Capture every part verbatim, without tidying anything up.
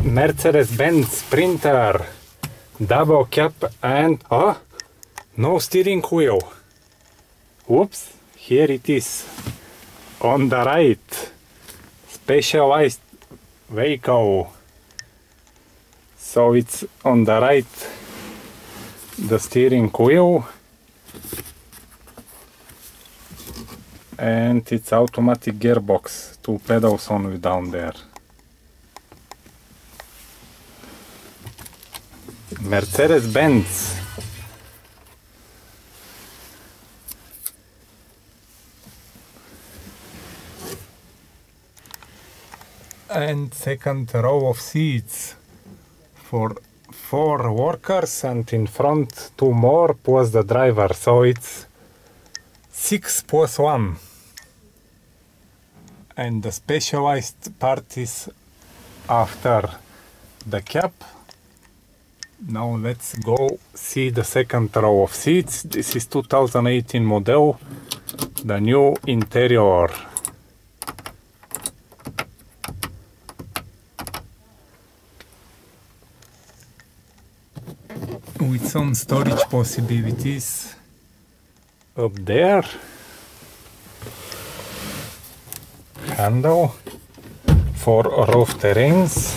Mercedes-Benz Sprinter, double cab and oh, no steering wheel. Whoops, here it is. On the right, specialized vehicle. So it's on the right, the steering wheel, and it's automatic gearbox, two pedals only down there. Mercedes-Benz. And second row of seats for four workers, and in front two more plus the driver, so it's six plus one. And the specialized part is after the cab. Now let's go see the second row of seats. This is two thousand eighteen model, the new interior. With some storage possibilities up there. Handle for rough terrains.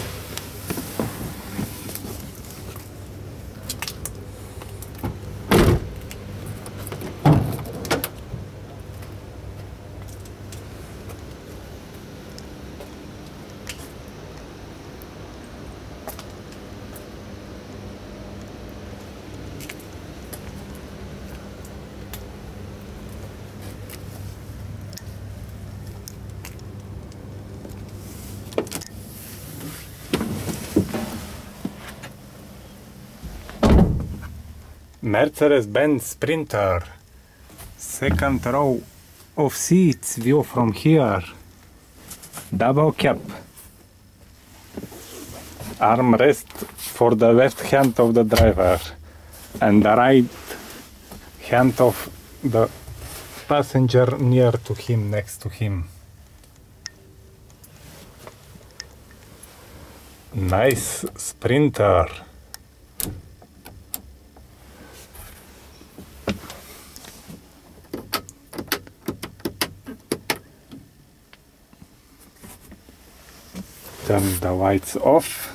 Mercedes-Benz Sprinter, second row of seats, view from here, double cab, armrest for the left hand of the driver and the right hand of the passenger near to him, next to him. Nice Sprinter. Turn the lights off.